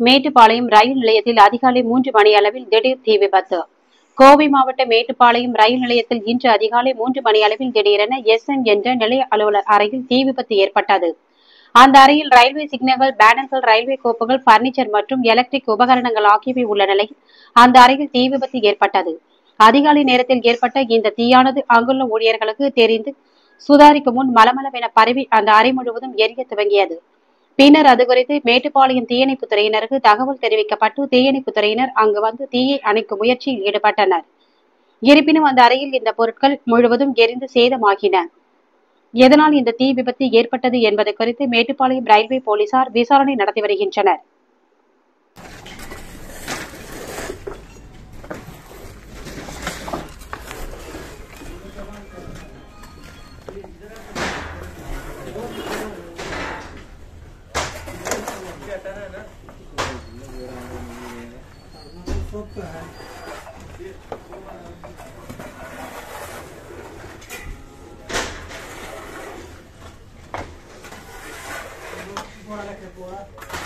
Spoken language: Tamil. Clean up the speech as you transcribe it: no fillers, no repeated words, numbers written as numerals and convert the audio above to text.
மேட்டுப்பாளையம் ரயில் நிலையத்தில் அதிகாலை 3 மணி அளவில் திடீர் தீ விபத்து. கோவை மாவட்ட மேட்டுப்பாளையம் ரயில் நிலையத்தில் இன்று அதிகாலை 3 மணி அளவில் திடீரென எஸ்என் என்ற நிலைய அலுவலர் அறையில் தீ விபத்து ஏற்பட்டது. அந்த அறையில் ரயில்வே சிக்னல்கள், பேனர்கள், ரயில்வே கோப்புகள், பர்னிச்சர் மற்றும் எலக்ட்ரிக் உபகரணங்கள் ஆகியவை உள்ள நிலையில் அந்த அறையில் தீ விபத்து ஏற்பட்டது. அதிகாலை நேரத்தில் ஏற்பட்ட இந்த தீயானது அங்குள்ள ஊழியர்களுக்கு தெரிந்து சுதாரிக்கும் முன் மலமளவென பரவி அந்த அறை முழுவதும் எரிய துவங்கியது. பின்னர் அது குறித்து மேட்டுப்பாளையம் தீயணைப்பு துறையினருக்கு தகவல் தெரிவிக்கப்பட்டு தீயணைப்பு துறையினர் அங்கு வந்து தீயை அணைக்கும் முயற்சியில் ஈடுபட்டனர். இருப்பினும் அந்த அறையில் இந்த பொருட்கள் முழுவதும் எரிந்து சேதமாகின. எதனால் இந்த தீ விபத்து ஏற்பட்டது என்பது குறித்து மேட்டுப்பாளையம் ரயில்வே போலீசார் விசாரணை நடத்தி வருகின்றனர். Por